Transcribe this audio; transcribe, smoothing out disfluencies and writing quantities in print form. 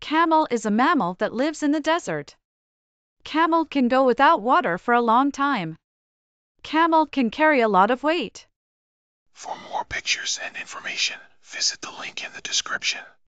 Camel is a mammal that lives in the desert. Camel can go without water for a long time. Camel can carry a lot of weight. For more pictures and information, visit the link in the description.